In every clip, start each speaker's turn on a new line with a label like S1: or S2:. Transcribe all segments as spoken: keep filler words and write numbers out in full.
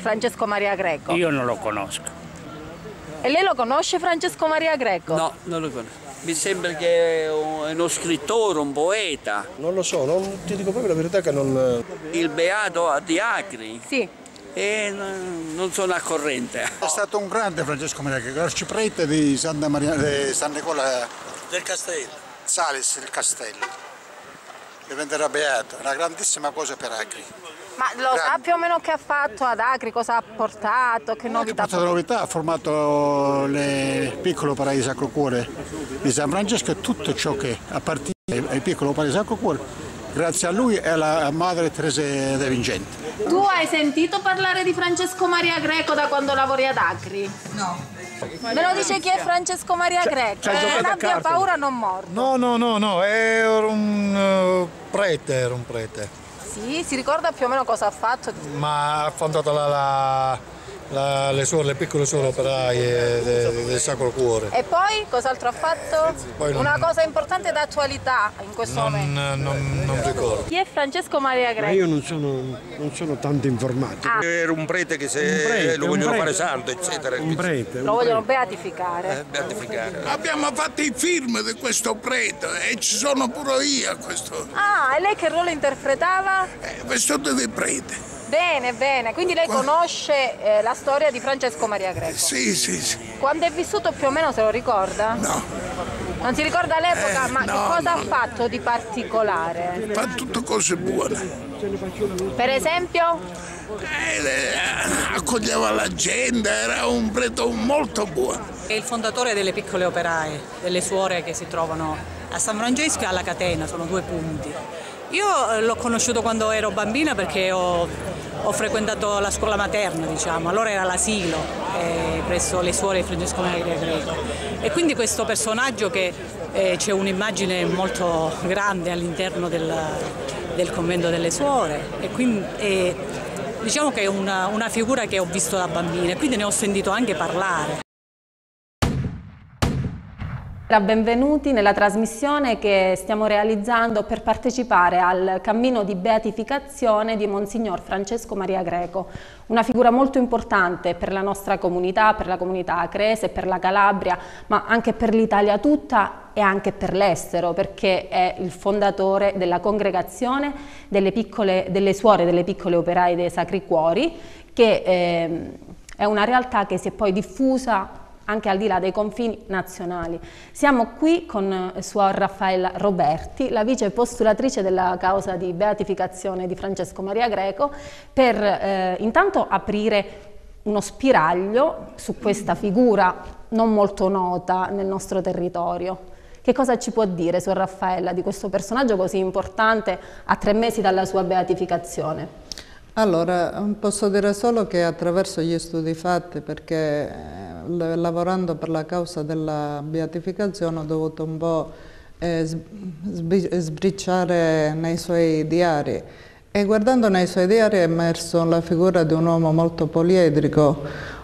S1: Francesco Maria Greco?
S2: Io non lo conosco.
S1: E lei lo conosce Francesco Maria Greco?
S3: No, non lo conosco. Mi sembra che è uno scrittore, un poeta.
S4: Non lo so, non, ti dico proprio la verità che non...
S3: Il beato di Acri?
S1: Sì.
S3: E non sono a corrente.
S5: È stato un grande Francesco Maria Greco, arciprete di Santa Maria, di San Nicola
S4: Del Castello.
S5: Salis, il castello. Diventerà beato, una grandissima cosa per Acri.
S1: Ma lo sa più o meno che ha fatto ad Acri, cosa ha portato, che novità?
S5: Ha portato novità, ha formato le piccole opere di Sacro Cuore di San Francesco e tutto ciò che appartiene ai piccoli opere di Sacro Cuore, grazie a lui e alla madre Teresa De Vincenti.
S1: Tu hai sentito parlare di Francesco Maria Greco da quando lavori ad Acri?
S6: No.
S1: Me lo dice chi è Francesco Maria Greco? Eh, non abbia paura, non morto.
S4: No, no, no, no, era un uh, prete, era un prete.
S1: Sì, si ricorda più o meno cosa ha fatto?
S4: Ma ha fondato la, la, la, le, suore, le piccole suore operaie del de Sacro Cuore.
S1: E poi cos'altro ha fatto?
S4: Non,
S1: Una cosa importante d'attualità in questo
S4: non,
S1: momento.
S4: Non, non ricordo.
S1: Chi è Francesco Maria Greco?
S7: Ma io non sono, non sono tanto informato.
S1: Ah.
S8: Era un prete che se
S7: prete,
S8: lo vogliono
S7: un
S8: fare
S7: prete.
S8: santo, eccetera.
S7: Un prete.
S1: Lo vogliono beatificare.
S8: Eh, beatificare.
S9: Abbiamo fatto i film di questo prete e ci sono pure io a questo.
S1: Ah, e lei che ruolo interpretava?
S9: Eh, vestito di prete.
S1: Bene, bene, quindi lei conosce eh, la storia di Francesco Maria Greco?
S9: Sì, sì, sì.
S1: Quando è vissuto più o meno se lo ricorda?
S9: No.
S1: Non si ricorda l'epoca,
S9: Eh,
S1: ma
S9: no,
S1: che cosa
S9: no.
S1: ha fatto di particolare?
S9: Fa tutte cose buone.
S1: Per esempio?
S9: Eh, eh, accoglieva la gente, era un prete molto buono.
S6: È il fondatore delle piccole operaie, delle suore che si trovano a San Francesco e alla Catena, sono due punti. Io l'ho conosciuto quando ero bambina perché ho, ho frequentato la scuola materna, diciamo, allora era l'asilo eh, presso le suore di Francesco Maria Greco. E quindi questo personaggio che eh, c'è un'immagine molto grande all'interno del, del convento delle suore e quindi è, diciamo che è una, una figura che ho visto da bambina e quindi ne ho sentito anche parlare.
S1: Benvenuti nella trasmissione che stiamo realizzando per partecipare al cammino di beatificazione di Monsignor Francesco Maria Greco, una figura molto importante per la nostra comunità, per la comunità acrese, per la Calabria, ma anche per l'Italia tutta e anche per l'estero, perché è il fondatore della congregazione delle, piccole, delle suore delle piccole operaie dei Sacri Cuori, che eh, è una realtà che si è poi diffusa anche al di là dei confini nazionali. Siamo qui con Suor Raffaella Roberti, la vice postulatrice della causa di beatificazione di Francesco Maria Greco, per eh, intanto aprire uno spiraglio su questa figura non molto nota nel nostro territorio. Che cosa ci può dire, Suor Raffaella, di questo personaggio così importante a tre mesi dalla sua beatificazione?
S10: Allora, posso dire solo che attraverso gli studi fatti, perché eh, lavorando per la causa della beatificazione ho dovuto un po' eh, sbriciare nei suoi diari e guardando nei suoi diari è emerso la figura di un uomo molto poliedrico,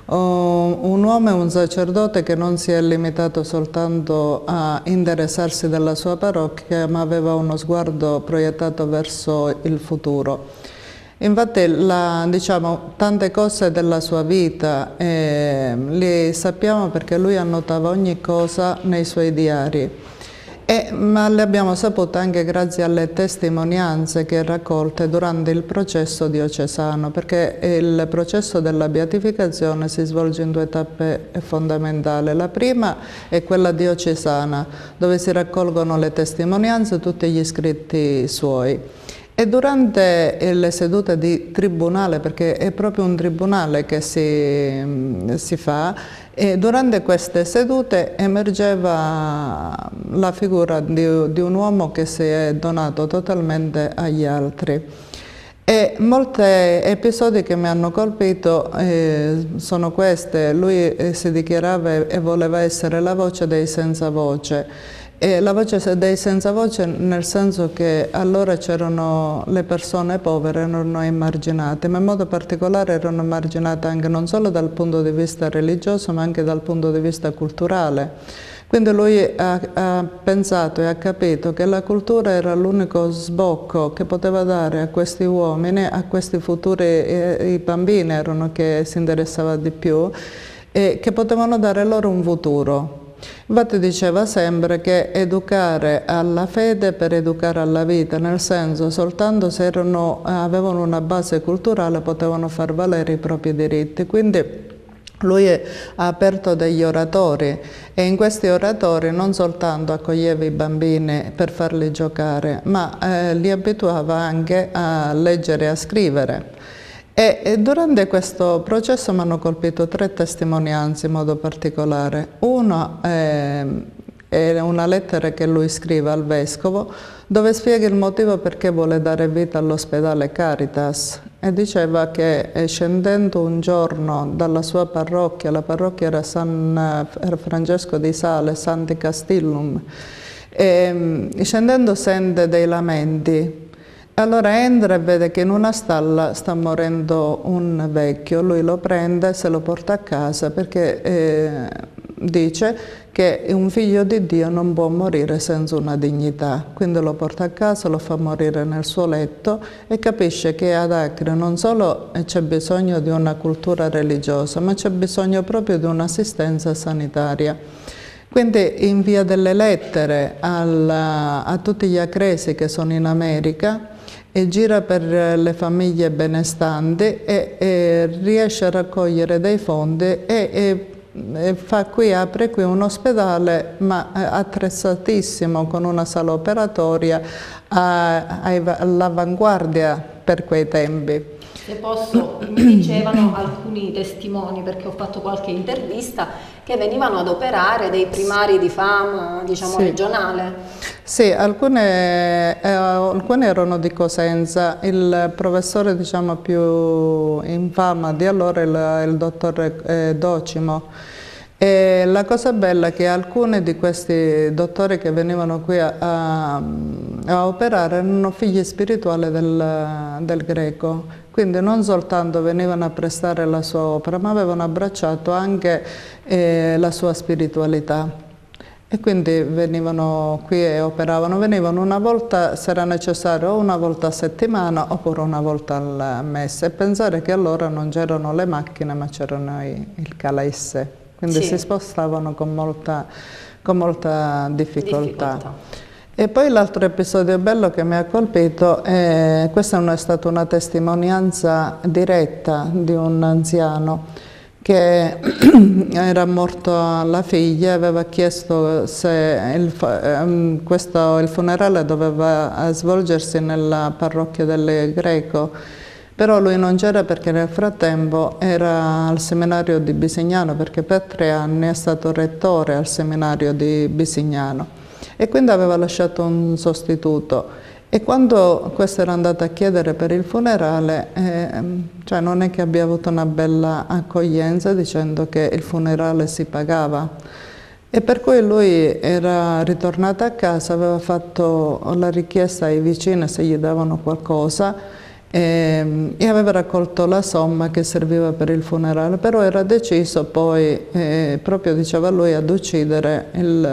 S10: un uomo e un sacerdote che non si è limitato soltanto a interessarsi della sua parrocchia, ma aveva uno sguardo proiettato verso il futuro. Infatti, la, diciamo, tante cose della sua vita eh, le sappiamo perché lui annotava ogni cosa nei suoi diari, e, ma le abbiamo sapute anche grazie alle testimonianze che raccolte durante il processo diocesano, perché il processo della beatificazione si svolge in due tappe fondamentali. La prima è quella diocesana, dove si raccolgono le testimonianze, tutti gli scritti suoi. E durante le sedute di tribunale, perché è proprio un tribunale che si, si fa, e durante queste sedute emergeva la figura di, di un uomo che si è donato totalmente agli altri. E molti episodi che mi hanno colpito eh, sono questi. Lui eh, si dichiarava e voleva essere la voce dei senza voce. E la voce dei senza voce nel senso che allora c'erano le persone povere, erano emarginate, ma in modo particolare erano emarginate anche non solo dal punto di vista religioso ma anche dal punto di vista culturale. Quindi lui ha, ha pensato e ha capito che la cultura era l'unico sbocco che poteva dare a questi uomini, a questi futuri, eh, i bambini erano che si interessava di più, e che potevano dare loro un futuro. Infatti diceva sempre che educare alla fede per educare alla vita, nel senso soltanto se erano, avevano una base culturale potevano far valere i propri diritti. Quindi lui ha aperto degli oratori e in questi oratori non soltanto accoglieva i bambini per farli giocare, ma eh, li abituava anche a leggere e a scrivere. E, e durante questo processo mi hanno colpito tre testimonianze in modo particolare. Uno è, è una lettera che lui scrive al vescovo dove spiega il motivo perché vuole dare vita all'ospedale Caritas e diceva che scendendo un giorno dalla sua parrocchia, la parrocchia era San Francesco di Sales, Santi Castillum, e scendendo sente dei lamenti. Allora entra e vede che in una stalla sta morendo un vecchio, lui lo prende, se lo porta a casa perché eh, dice che un figlio di Dio non può morire senza una dignità, quindi lo porta a casa, lo fa morire nel suo letto e capisce che ad Acre non solo c'è bisogno di una cultura religiosa, ma c'è bisogno proprio di un'assistenza sanitaria. Quindi invia delle lettere alla, a tutti gli acresi che sono in America e gira per le famiglie benestanti e, e riesce a raccogliere dei fondi e, e, e fa qui, apre qui un ospedale ma attrezzatissimo con una sala operatoria all'avanguardia per quei tempi.
S1: Se posso, mi dicevano alcuni testimoni, perché ho fatto qualche intervista, che venivano ad operare dei primari di fama, diciamo, sì, regionale.
S10: Sì, alcune, eh, alcune erano di Cosenza. Il professore, diciamo, più in fama di allora è il, il dottor eh, Docimo. E la cosa bella è che alcuni di questi dottori che venivano qui a, a, a operare erano figli spirituali del, del Greco. Quindi non soltanto venivano a prestare la sua opera, ma avevano abbracciato anche eh, la sua spiritualità. E quindi venivano qui e operavano, venivano una volta, se era necessario, o una volta a settimana oppure una volta al mese. E pensare che allora non c'erano le macchine, ma c'erano il calesse. Quindi sì, si spostavano con molta, con molta difficoltà. difficoltà. E poi l'altro episodio bello che mi ha colpito, è, questa non è stata una testimonianza diretta di un anziano che era morto la figlia, aveva chiesto se il, questo, il funerale doveva svolgersi nella parrocchia del Greco, però lui non c'era perché nel frattempo era al seminario di Bisignano, perché per tre anni è stato rettore al seminario di Bisignano. E quindi aveva lasciato un sostituto e quando questo era andato a chiedere per il funerale, eh, cioè non è che abbia avuto una bella accoglienza dicendo che il funerale si pagava. E per cui lui era ritornato a casa, aveva fatto la richiesta ai vicini se gli davano qualcosa e, e aveva raccolto la somma che serviva per il funerale, però era deciso poi, eh, proprio diceva lui, ad uccidere il,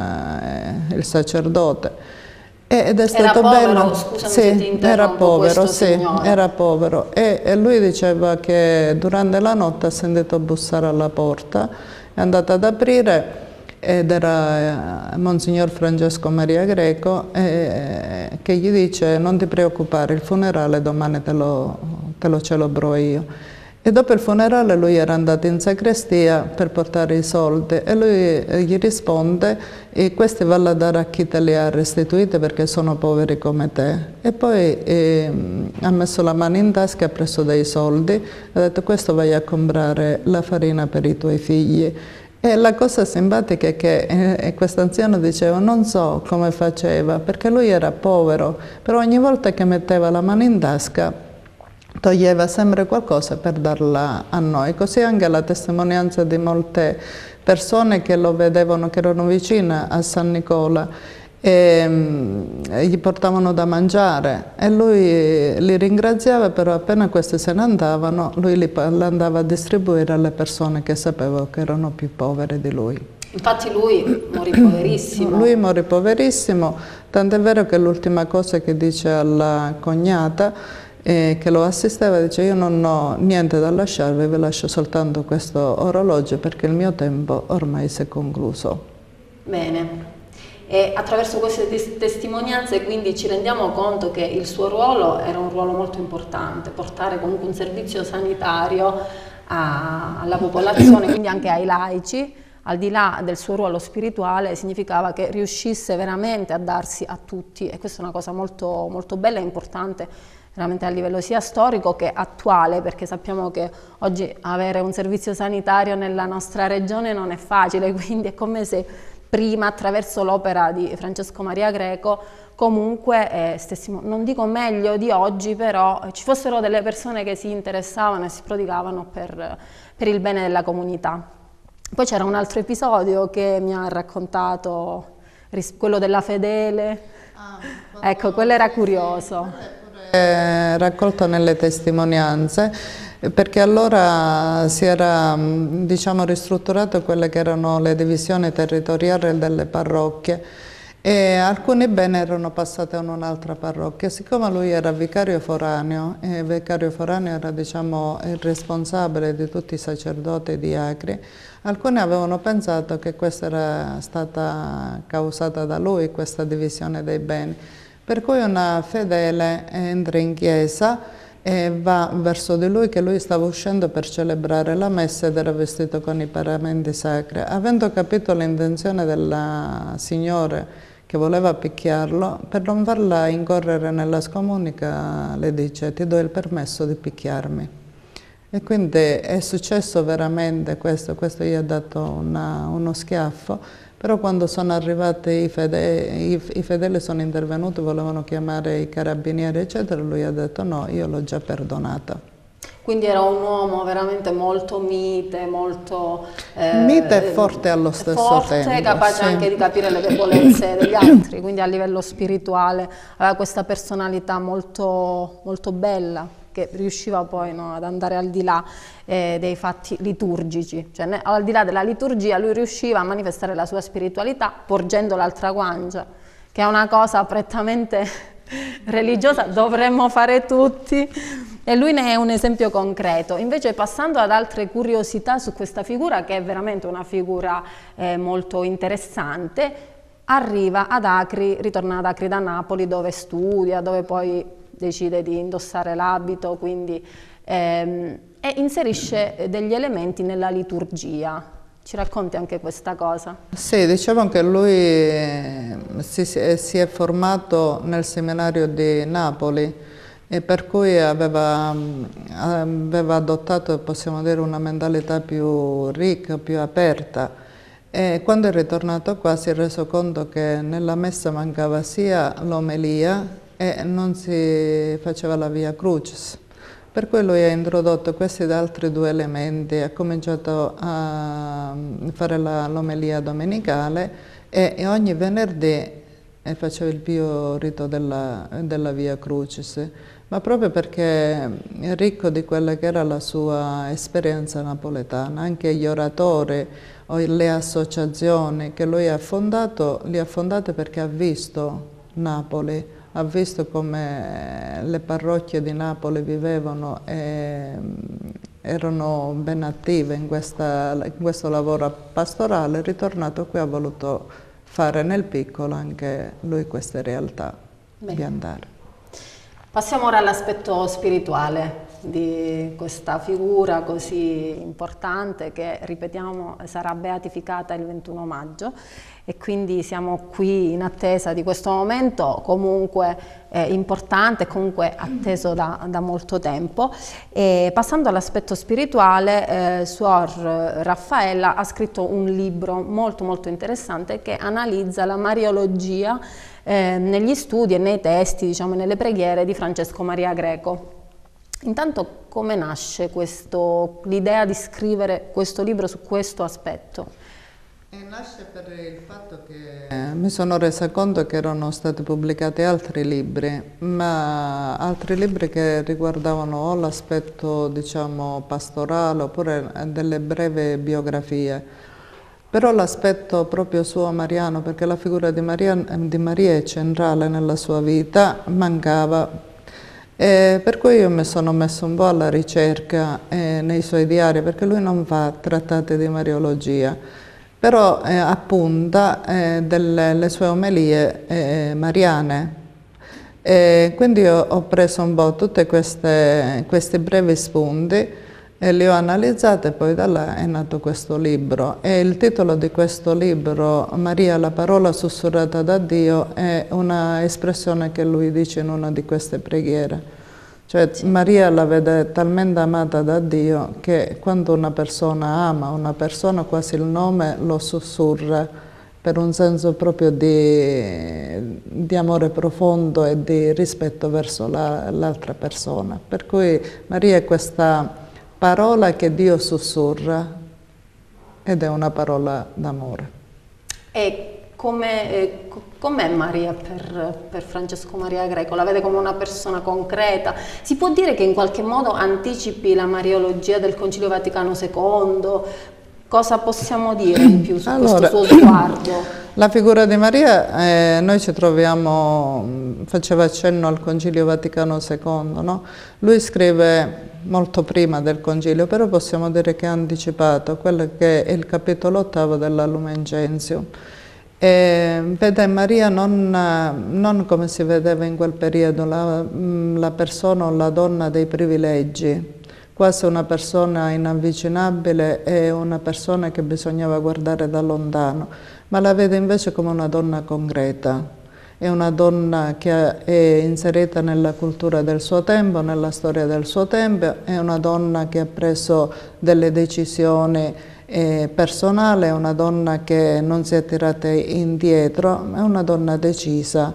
S10: eh, il sacerdote. Ed è stato
S1: era povero,
S10: bello.
S1: Scusami
S10: sì,
S1: se ti
S10: era povero, sì,
S1: signore.
S10: era povero. E, e lui diceva che durante la notte ha sentito bussare alla porta, è andato ad aprire ed era eh, Monsignor Francesco Maria Greco eh, che gli dice: non ti preoccupare, il funerale domani te lo, te lo celebro io. E dopo il funerale lui era andato in sacrestia per portare i soldi e lui gli risponde: e questi vanno a dare a chi te li ha restituiti perché sono poveri come te. E poi eh, ha messo la mano in tasca, ha preso dei soldi e ha detto: questo vai a comprare la farina per i tuoi figli. E la cosa simpatica è che eh, questo anziano diceva: non so come faceva, perché lui era povero, però ogni volta che metteva la mano in tasca toglieva sempre qualcosa per darla a noi. Così anche la testimonianza di molte persone che lo vedevano, che erano vicine a San Nicola, e, e gli portavano da mangiare e lui li ringraziava, però appena questi se ne andavano lui li andava a distribuire alle persone che sapeva che erano più povere di lui.
S1: Infatti lui morì poverissimo.
S10: Lui morì poverissimo, tant'è vero che l'ultima cosa che dice alla cognata eh, che lo assisteva, dice: io non ho niente da lasciarvi, vi lascio soltanto questo orologio perché il mio tempo ormai si è concluso.
S1: Bene. E attraverso queste testimonianze quindi ci rendiamo conto che il suo ruolo era un ruolo molto importante, portare comunque un servizio sanitario a, alla popolazione, quindi anche ai laici, al di là del suo ruolo spirituale, significava che riuscisse veramente a darsi a tutti, e questa è una cosa molto, molto bella e importante, veramente a livello sia storico che attuale, perché sappiamo che oggi avere un servizio sanitario nella nostra regione non è facile, quindi è come se prima, attraverso l'opera di Francesco Maria Greco, comunque eh, stessimo, non dico meglio di oggi, però eh, ci fossero delle persone che si interessavano e si prodigavano per, per il bene della comunità. Poi c'era un altro episodio che mi ha raccontato, quello della fedele, ah, ecco, quello era curioso.
S10: È raccolto nelle testimonianze, perché allora si era, diciamo, ristrutturato quelle che erano le divisioni territoriali delle parrocchie e alcuni beni erano passati a un'altra parrocchia. Siccome lui era vicario foraneo, e il vicario foraneo era, diciamo, il responsabile di tutti i sacerdoti e diacri, alcuni avevano pensato che questa era stata causata da lui, questa divisione dei beni. Per cui una fedele entra in chiesa e va verso di lui, che lui stava uscendo per celebrare la messa ed era vestito con i paramenti sacri. Avendo capito l'intenzione della signora che voleva picchiarlo, per non farla incorrere nella scomunica le dice: ti do il permesso di picchiarmi. E quindi è successo veramente questo, questo gli ha dato una, uno schiaffo. Però quando sono arrivati i fedeli, i, i fedeli sono intervenuti, volevano chiamare i carabinieri eccetera, lui ha detto no, io l'ho già perdonata.
S1: Quindi era un uomo veramente molto mite, molto...
S10: Eh, mite e forte allo stesso
S1: forte,
S10: tempo.
S1: Capace sì. anche di capire le debolezze degli altri, quindi a livello spirituale aveva questa personalità molto, molto bella, che riusciva poi, no, ad andare al di là eh, dei fatti liturgici, cioè ne, al di là della liturgia lui riusciva a manifestare la sua spiritualità porgendo l'altra guancia, che è una cosa prettamente religiosa, dovremmo fare tutti, e lui ne è un esempio concreto. Invece, passando ad altre curiosità su questa figura, che è veramente una figura eh, molto interessante, arriva ad Acri, ritorna ad Acri da Napoli, dove studia, dove poi decide di indossare l'abito, quindi ehm, e inserisce degli elementi nella liturgia. Ci racconti anche questa cosa? Sì,
S10: diciamo che lui si, si è formato nel seminario di Napoli e per cui aveva, aveva adottato, possiamo dire, una mentalità più ricca, più aperta. E quando è ritornato qua si è reso conto che nella messa mancava sia l'omelia e non si faceva la Via Crucis. Per cui lui ha introdotto questi altri due elementi, ha cominciato a fare l'omelia domenicale e, e ogni venerdì faceva il pio rito della, della Via Crucis, ma proprio perché è ricco di quella che era la sua esperienza napoletana. Anche gli oratori o le associazioni che lui ha fondato, li ha fondate perché ha visto Napoli, ha visto come le parrocchie di Napoli vivevano e erano ben attive in, questa, in questo lavoro pastorale. È ritornato qui, ha voluto fare nel piccolo anche lui queste realtà. Bene. Di andare.
S1: Passiamo ora all'aspetto spirituale di questa figura così importante che, ripetiamo, sarà beatificata il ventuno maggio, e quindi siamo qui in attesa di questo momento comunque eh, importante, comunque atteso da, da molto tempo. E passando all'aspetto spirituale, eh, Suor Raffaella ha scritto un libro molto molto interessante che analizza la mariologia eh, negli studi e nei testi, diciamo, nelle preghiere di Francesco Maria Greco. Intanto, come nasce l'idea di scrivere questo libro su questo aspetto?
S10: E nasce per il fatto che eh, mi sono resa conto che erano stati pubblicati altri libri, ma altri libri che riguardavano o l'aspetto, diciamo, pastorale oppure delle brevi biografie. Però l'aspetto proprio suo mariano, perché la figura di Maria, di Maria è centrale nella sua vita, mancava. E per cui io mi sono messo un po' alla ricerca eh, nei suoi diari, perché lui non fa trattati di mariologia, però eh, appunta eh, delle le sue omelie eh, mariane. E quindi io ho preso un po' tutti questi brevi spunti e li ho analizzati e poi da là è nato questo libro. E il titolo di questo libro, Maria, la parola sussurrata da Dio, è una espressione che lui dice in una di queste preghiere. Cioè Maria la vede talmente amata da Dio che quando una persona ama una persona quasi il nome lo sussurra per un senso proprio di, di amore profondo e di rispetto verso l'altra persona. Per cui Maria è questa parola che Dio sussurra ed è una parola d'amore.
S1: E com'è com Maria per, per Francesco Maria Greco? La vede come una persona concreta? Si può dire che in qualche modo anticipi la mariologia del Concilio Vaticano secondo? Cosa possiamo dire in più su
S10: allora,
S1: questo suo sguardo?
S10: La figura di Maria, eh, noi ci troviamo, faceva accenno al Concilio Vaticano secondo, no? Lui scrive molto prima del Concilio, però possiamo dire che ha anticipato quello che è il capitolo ottavo della Lumen Gentium. E vede Maria non, non come si vedeva in quel periodo, la, la persona o la donna dei privilegi, quasi una persona inavvicinabile e una persona che bisognava guardare da lontano, ma la vede invece come una donna concreta. È una donna che è inserita nella cultura del suo tempo, nella storia del suo tempo, è una donna che ha preso delle decisioni eh, personali, è una donna che non si è tirata indietro, è una donna decisa.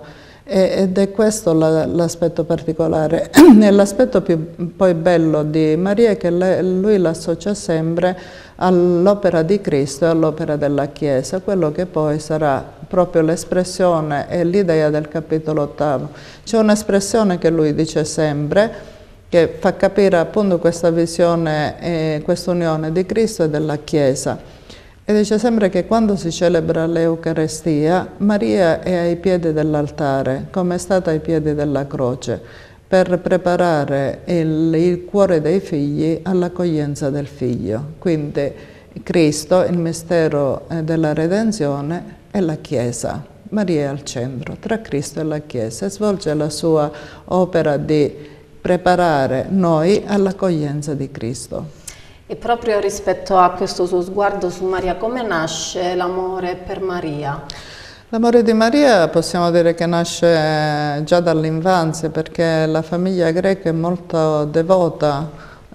S10: Ed è questo l'aspetto particolare. L'aspetto più poi bello di Maria è che lui l'associa sempre all'opera di Cristo e all'opera della Chiesa, quello che poi sarà proprio l'espressione e l'idea del capitolo ottavo. C'è un'espressione che lui dice sempre, che fa capire appunto questa visione e questa unione di Cristo e della Chiesa. E dice sempre che quando si celebra l'Eucarestia, Maria è ai piedi dell'altare, come è stata ai piedi della croce, per preparare il, il cuore dei figli all'accoglienza del Figlio. Quindi Cristo, il mistero della redenzione, è la Chiesa. Maria è al centro, tra Cristo e la Chiesa, e svolge la sua opera di preparare noi all'accoglienza di Cristo.
S1: E proprio rispetto a questo suo sguardo su Maria, come nasce l'amore per Maria?
S10: L'amore di Maria possiamo dire che nasce già dall'infanzia, perché la famiglia greca è molto devota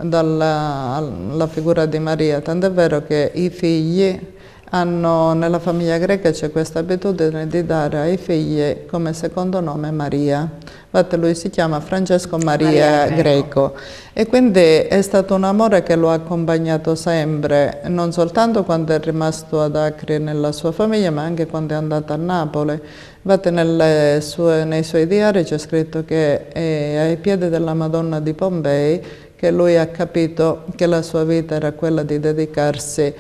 S10: dalla, alla figura di Maria, tant'è vero che i figli hanno, nella famiglia greca c'è questa abitudine di dare ai figli come secondo nome Maria. Infatti lui si chiama Francesco Maria, Maria Greco. Greco e quindi è stato un amore che lo ha accompagnato sempre, non soltanto quando è rimasto ad Acri nella sua famiglia, ma anche quando è andato a Napoli. Infatti nelle sue, nei suoi diari c'è scritto che è ai piedi della Madonna di Pompei che lui ha capito che la sua vita era quella di dedicarsi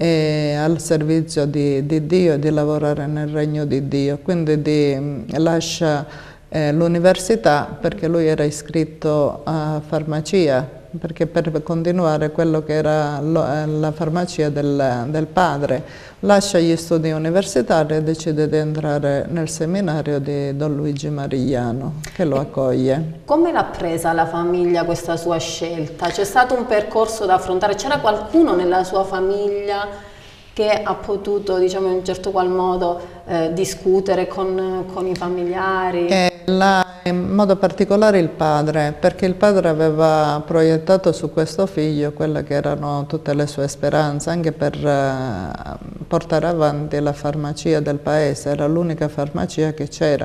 S10: e al servizio di, di Dio e di lavorare nel regno di Dio. Quindi di, lascia eh, l'università perché lui era iscritto a farmacia, perché per continuare quello che era lo, la farmacia del, del padre. Lascia gli studi universitari e decide di entrare nel seminario di Don Luigi Marigliano, che lo accoglie.
S1: Come l'ha presa la famiglia questa sua scelta? C'è stato un percorso da affrontare? C'era qualcuno nella sua famiglia che ha potuto, diciamo, in un certo qual modo eh, discutere con, con i familiari?
S10: E la, in modo particolare il padre, perché il padre aveva proiettato su questo figlio quelle che erano tutte le sue speranze, anche per eh, portare avanti la farmacia del paese, era l'unica farmacia che c'era.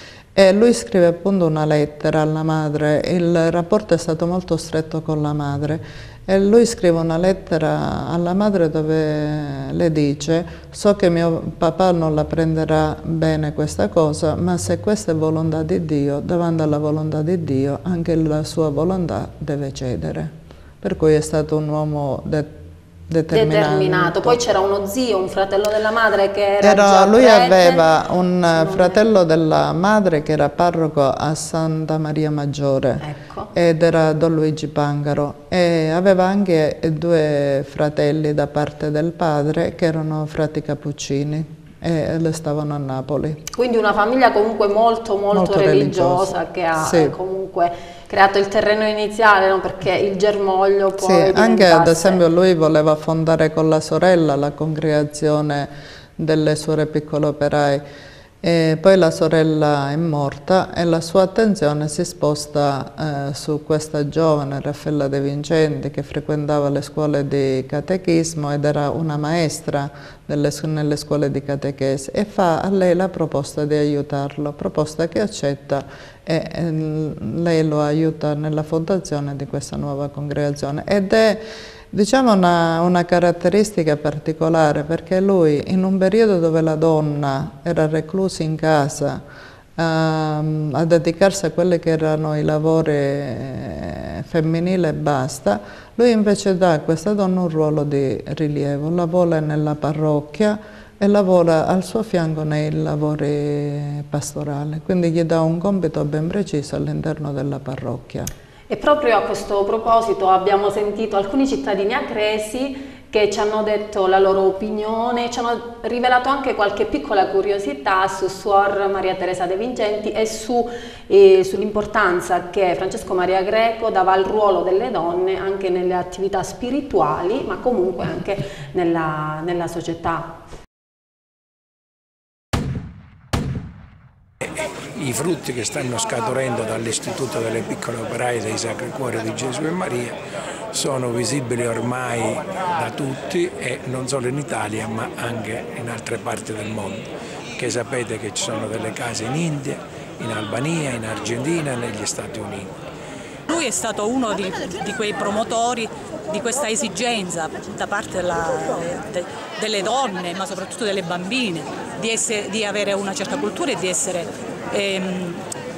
S10: E lui scrive appunto una lettera alla madre, il rapporto è stato molto stretto con la madre. E lui scrive una lettera alla madre dove le dice: so che mio papà non la prenderà bene questa cosa, ma se questa è volontà di Dio, davanti alla volontà di Dio, anche la sua volontà deve cedere. Per cui è stato un uomo determinato.
S1: determinato. Poi c'era uno zio, un fratello della madre che era,
S10: era
S1: già
S10: lui
S1: prete.
S10: aveva un fratello della madre che era parroco a Santa Maria Maggiore,
S1: ecco.
S10: ed era Don Luigi Pangaro, e aveva anche due fratelli da parte del padre che erano frati cappuccini e le stavano a Napoli.
S1: Quindi una famiglia comunque molto molto,
S10: molto
S1: religiosa,
S10: religiosa
S1: che ha
S10: sì.
S1: comunque creato il terreno iniziale, no? Perché il germoglio poi
S10: sì, anche ad
S1: diventasse...
S10: esempio lui voleva fondare con la sorella la congregazione delle suore piccole operai, e poi la sorella è morta e la sua attenzione si sposta eh, su questa giovane Raffaella De Vincenti che frequentava le scuole di catechismo ed era una maestra delle, nelle scuole di catechesi, e fa a lei la proposta di aiutarlo, proposta che accetta, e eh, lei lo aiuta nella fondazione di questa nuova congregazione. Ed è, diciamo, una, una caratteristica particolare, perché lui, in un periodo dove la donna era reclusa in casa a, a dedicarsi a quelli che erano i lavori eh, femminili e basta, lui invece dà a questa donna un ruolo di rilievo, lavora nella parrocchia e lavora al suo fianco nei lavori pastorali, quindi gli dà un compito ben preciso all'interno della parrocchia.
S1: E proprio a questo proposito abbiamo sentito alcuni cittadini acresi che ci hanno detto la loro opinione, ci hanno rivelato anche qualche piccola curiosità su Suor Maria Teresa De Vincenti e su, eh, sull'importanza che Francesco Maria Greco dava al ruolo delle donne anche nelle attività spirituali, ma comunque anche nella, nella società.
S2: I frutti che stanno scaturendo dall'Istituto delle Piccole Operaie dei Sacri Cuori di Gesù e Maria sono visibili ormai da tutti, e non solo in Italia ma anche in altre parti del mondo, che sapete che ci sono delle case in India, in Albania, in Argentina e negli Stati Uniti.
S6: Lui è stato uno di, di quei promotori di questa esigenza da parte della, de, delle donne, ma soprattutto delle bambine, di, essere, di avere una certa cultura e di essere ehm,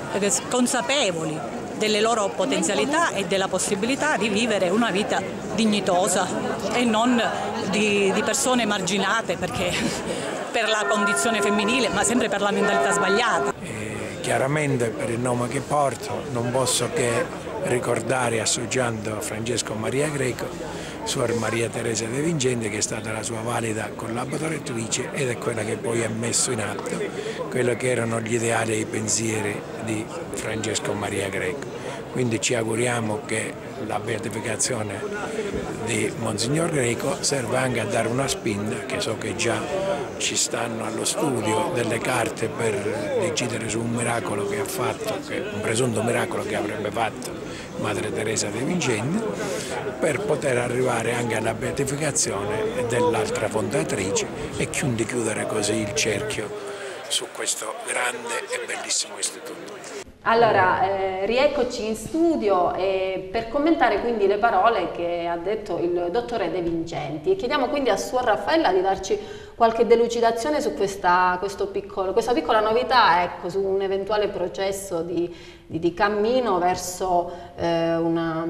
S6: consapevoli delle loro potenzialità e della possibilità di vivere una vita dignitosa e non di, di persone emarginate perché, per la condizione femminile, ma sempre per la mentalità sbagliata.
S2: E chiaramente per il nome che porto non posso che ricordare, associando a Francesco Maria Greco, Suor Maria Teresa De Vincenti, che è stata la sua valida collaboratrice ed è quella che poi ha messo in atto quello che erano gli ideali e i pensieri di Francesco Maria Greco. Quindi ci auguriamo che la beatificazione di Monsignor Greco serva anche a dare una spinta, che so che già ci stanno allo studio delle carte per decidere su un miracolo che ha fatto, che, un presunto miracolo che avrebbe fatto Madre Teresa De Vincenti, per poter arrivare anche alla beatificazione dell'altra fondatrice e quindi chiudere così il cerchio su questo grande e bellissimo istituto.
S1: Allora, eh, rieccoci in studio eh, per commentare quindi le parole che ha detto il dottore De Vincenti, e chiediamo quindi a Suor Raffaella di darci qualche delucidazione su questa, questo piccolo, questa piccola novità, ecco, su un eventuale processo di, di, di cammino verso eh, una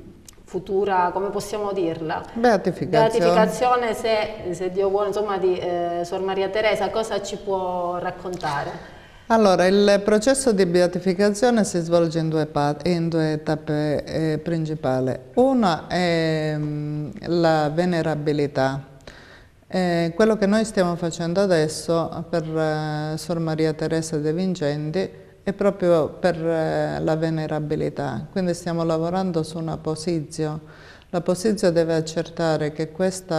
S1: futura, come possiamo dirla?
S10: Beatificazione.
S1: Beatificazione, se, se Dio vuole, insomma, di eh, Suor Maria Teresa. Cosa ci può raccontare?
S10: Allora, il processo di beatificazione si svolge in due, in due tappe eh, principali. Una è mh, la venerabilità. Eh, quello che noi stiamo facendo adesso per eh, Suor Maria Teresa De Vincenti è proprio per eh, la venerabilità, quindi stiamo lavorando su una posizio. La posizio deve accertare che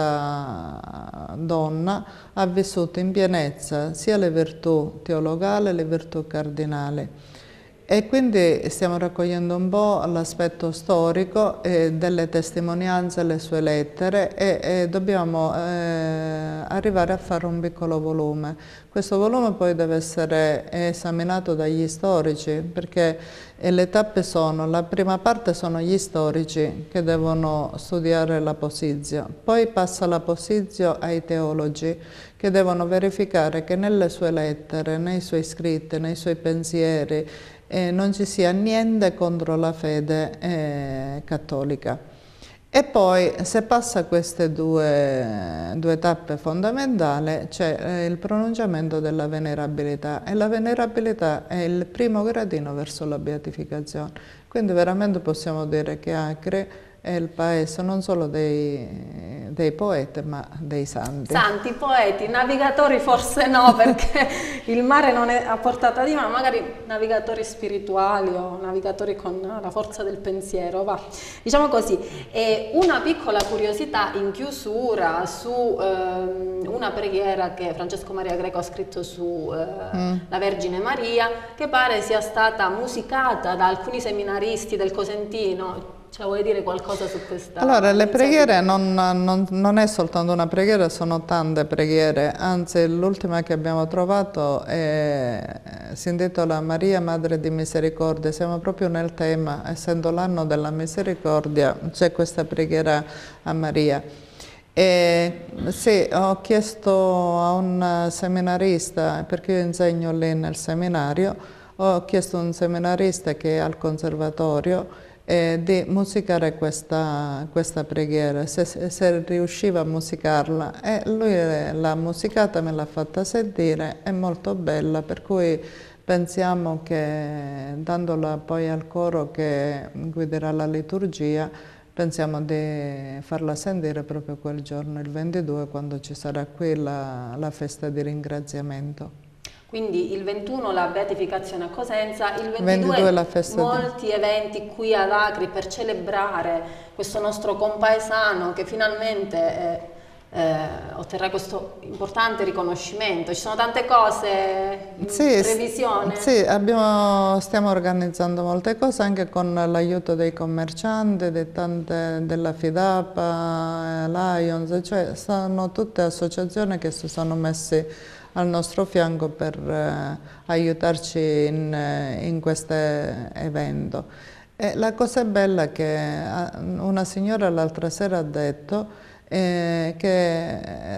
S10: questa donna ha vissuto in pienezza sia le virtù teologali che le virtù cardinali. E quindi stiamo raccogliendo un po' l'aspetto storico eh, delle testimonianze, le sue lettere, e, e dobbiamo eh, arrivare a fare un piccolo volume. Questo volume poi deve essere esaminato dagli storici, perché le tappe sono: la prima parte sono gli storici che devono studiare la posizio, poi passa la posizio ai teologi che devono verificare che nelle sue lettere, nei suoi scritti, nei suoi pensieri, Eh, non ci sia niente contro la fede eh, cattolica. E poi, se passa queste due, due tappe fondamentali, c'è il pronunciamento della venerabilità, e la venerabilità è il primo gradino verso la beatificazione. Quindi veramente possiamo dire che Acri è il paese non solo dei, dei poeti, ma dei santi.
S1: Santi, poeti, navigatori forse no, perché il mare non è a portata di mano, magari navigatori spirituali o navigatori con la forza del pensiero, va. Diciamo così, e una piccola curiosità in chiusura su ehm, una preghiera che Francesco Maria Greco ha scritto su eh, mm. la Vergine Maria, che pare sia stata musicata da alcuni seminaristi del Cosentino. Cioè, vuoi dire qualcosa su questa?
S10: Allora, le preghiere non, non, non è soltanto una preghiera, sono tante preghiere, anzi l'ultima che abbiamo trovato è, si intitola Maria Madre di Misericordia, siamo proprio nel tema, essendo l'anno della misericordia, c'è questa preghiera a Maria. E sì, ho chiesto a un seminarista, perché io insegno lì nel seminario, ho chiesto a un seminarista che è al conservatorio Eh, di musicare questa, questa preghiera, se, se riusciva a musicarla, e lui l'ha musicata, me l'ha fatta sentire, è molto bella, per cui pensiamo che dandola poi al coro che guiderà la liturgia, pensiamo di farla sentire proprio quel giorno, il ventidue, quando ci sarà qui la, la festa di ringraziamento.
S1: Quindi il ventuno la beatificazione a Cosenza, il ventidue,
S10: ventidue la festa
S1: molti di... eventi qui ad Acri per celebrare questo nostro compaesano che finalmente eh, eh, otterrà questo importante riconoscimento. Ci sono tante cose in
S10: sì,
S1: previsione.
S10: Sì, abbiamo, stiamo organizzando molte cose anche con l'aiuto dei commercianti, di tante, della Fidapa, Lions, cioè sono tutte associazioni che si sono messe al nostro fianco per eh, aiutarci in, in questo evento. E la cosa bella è che una signora l'altra sera ha detto eh, che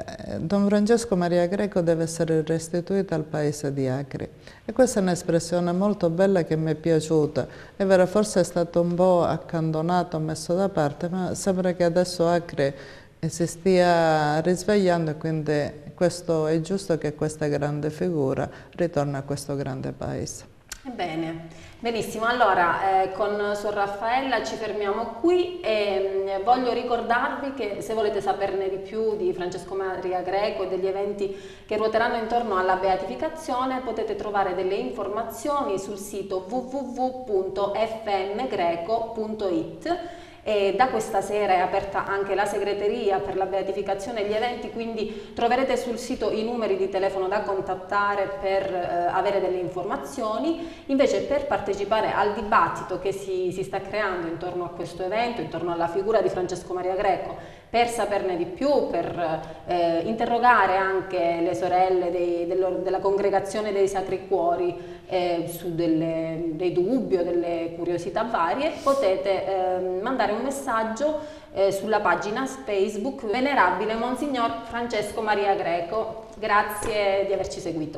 S10: Don Francesco Maria Greco deve essere restituito al paese di Acri. E questa è un'espressione molto bella che mi è piaciuta. È vero, forse è stato un po' accantonato, messo da parte, ma sembra che adesso Acri si stia risvegliando e quindi questo è giusto che questa grande figura ritorni a questo grande paese.
S1: Bene, benissimo, allora eh, con Suor Raffaella ci fermiamo qui e eh, voglio ricordarvi che se volete saperne di più di Francesco Maria Greco e degli eventi che ruoteranno intorno alla beatificazione potete trovare delle informazioni sul sito w w w punto f m greco punto it. E da questa sera è aperta anche la segreteria per la beatificazione e gli eventi, quindi troverete sul sito i numeri di telefono da contattare per eh, avere delle informazioni. Invece, per partecipare al dibattito che si, si sta creando intorno a questo evento, intorno alla figura di Francesco Maria Greco, per saperne di più, per eh, interrogare anche le sorelle dei, dello, della congregazione dei Sacri Cuori eh, su delle, dei dubbi o delle curiosità varie, potete eh, mandare un messaggio eh, sulla pagina Facebook Venerabile Monsignor Francesco Maria Greco. Grazie di averci seguito.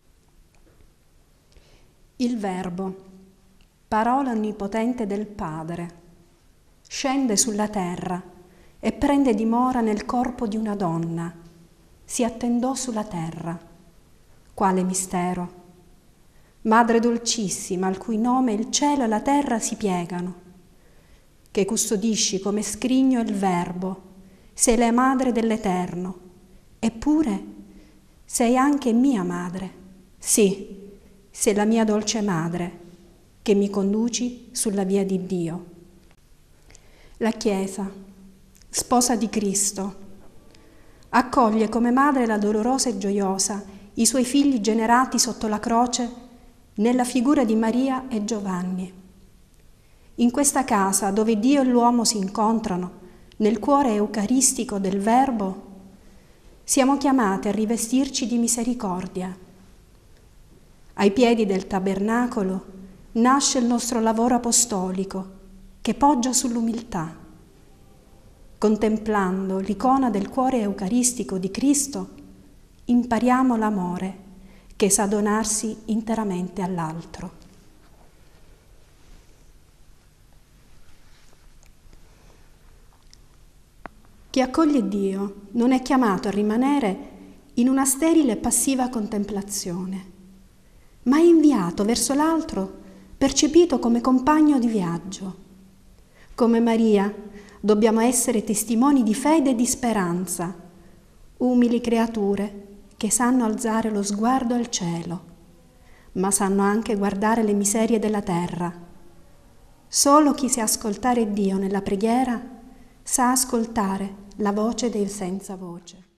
S8: Il Verbo, parola onnipotente del Padre, scende sulla terra e prende dimora nel corpo di una donna, si attendò sulla terra. Quale mistero! Madre dolcissima, al cui nome il cielo e la terra si piegano, che custodisci come scrigno il Verbo, sei la madre dell'Eterno, eppure sei anche mia madre. Sì, sei la mia dolce madre, che mi conduci sulla via di Dio. La Chiesa, sposa di Cristo, accoglie come madre la dolorosa e gioiosa i suoi figli generati sotto la croce nella figura di Maria e Giovanni. In questa casa dove Dio e l'uomo si incontrano, nel cuore eucaristico del Verbo, siamo chiamate a rivestirci di misericordia. Ai piedi del tabernacolo nasce il nostro lavoro apostolico che poggia sull'umiltà. Contemplando l'icona del cuore eucaristico di Cristo, impariamo l'amore che sa donarsi interamente all'altro. Chi accoglie Dio non è chiamato a rimanere in una sterile e passiva contemplazione, ma è inviato verso l'altro, percepito come compagno di viaggio. Come Maria dobbiamo essere testimoni di fede e di speranza, umili creature che sanno alzare lo sguardo al cielo, ma sanno anche guardare le miserie della terra. Solo chi sa ascoltare Dio nella preghiera sa ascoltare la voce del senza voce.